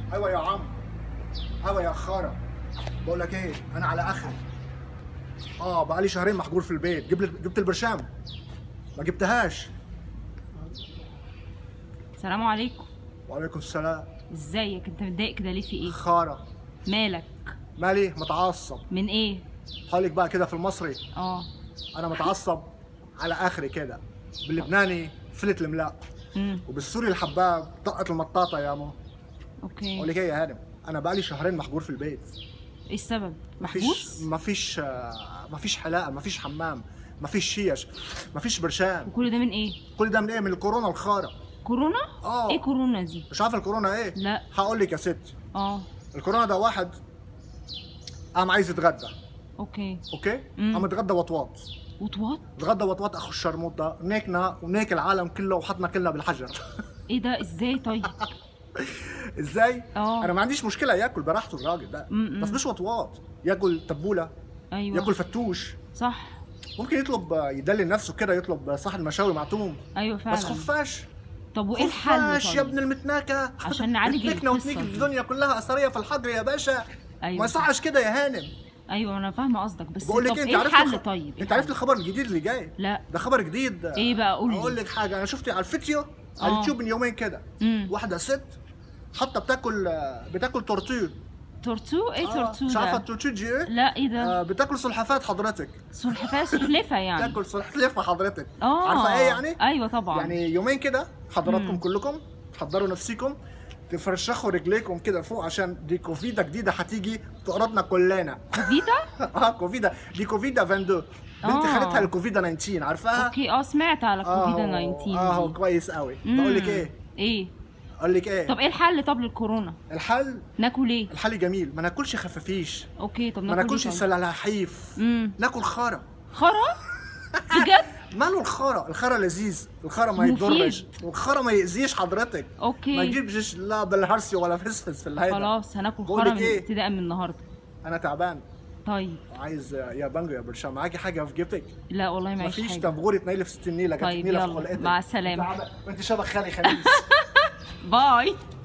ايوه يا عم، ايوه يا خارة. بقول لك ايه، انا على اخر. بقالي شهرين محجور في البيت. جبت البرشام، ما جبتهاش. السلام عليكم. وعليكم السلام. ازيك؟ انت متضايق كده ليه؟ في ايه؟ خارة. مالك؟ مالي متعصب. من ايه؟ حالك بقى كده في المصري. انا متعصب على اخري كده. باللبناني فلت الملاء، وبالسوري الحباب طقت المطاطه يا مو. اوكي. اقول لك ايه يا هانم، انا بقالي شهرين محجور في البيت. ايه السبب؟ محبوس؟ مفيش حلاقه، مفيش حمام، مفيش شيش، مفيش برشام. وكل ده من ايه؟ كل ده من ايه؟ من الكورونا الخارة. كورونا؟ ايه كورونا دي؟ مش عارفه الكورونا ايه؟ لا. هقول لك يا ست. الكورونا ده واحد قام عايز يتغدى. اوكي. قام اتغدى وطواط. اتغدى وطواط اخو الشرموط ده، نيكنا ونيك العالم كله وحطنا كلنا بالحجر. ايه ده؟ ازاي طيب؟ ازاي؟ انا ما عنديش مشكله ياكل براحته الراجل ده، بس مش وطواط. ياكل تبوله. ايوه. ياكل فتوش. صح. ممكن يطلب يدلل نفسه كده، يطلب صحن مشاوي مع توم. ايوه فعلا. بس خفاش. طب وايه الحل؟ خفاش يا ابن المتناكه، عشان نعالج القصه وتنيك الدنيا كلها اثريه في الحجر يا باشا. ما يصحش كده يا هانم. ايوه انا فاهمه قصدك، بس بقول لك طب ايه الحل طيب؟ انت عرفت الخبر الجديد اللي جاي؟ لا. ده خبر جديد. ايه بقى؟ قول لي. اقول لك حاجه، انا شفت على الفيديو على اليوتيوب من يومين كده. واحده ست حاطه بتاكل تورتيه. تورتو؟ ايه تورتو ده؟ مش عارفه التورتيه دي ايه؟ لا. ايه ده؟ بتاكل سلحفات حضرتك. سلحفاه يعني؟ تاكل سلحفه حضرتك. عارفه ايه يعني؟ ايوه طبعا. يعني يومين كده حضراتكم كلكم حضروا نفسيكم، تفرشخوا رجليكم كده فوق، عشان دي كوفيدا جديده هتيجي تقرضنا كلنا. كوفيدا؟ كوفيدا دي كوفيدا 22. بنت خالتها الكوفيدا 19، عارفاها؟ اوكي. سمعت على كوفيدا 19 كويس قوي. بقول لك ايه؟ اقول لك ايه؟ طب ايه الحل طب للكورونا؟ الحل ناكل ايه؟ الحل جميل، ما ناكلش خفافيش. اوكي. طب ما ناكلش سلاحيف. ناكل خرا. خرا؟ بجد؟ ماله الخرا؟ الخرا لذيذ، الخرا ما يضرش، والخرا ما يأذيش حضرتك. اوكي. ما تجيبش لا بالهرسي ولا فسفس في الهيدا. خلاص هناكل خرا ابتداء من النهارده. انا تعبان. طيب. عايز يا بانجو يا برشام، معاكي حاجه في جيبتك؟ لا والله معيش حاجه. مفيش تبغوري تنيلي في 60 نيله. طيب يلا مع السلامه. وانت شبه خالي خميس. باي.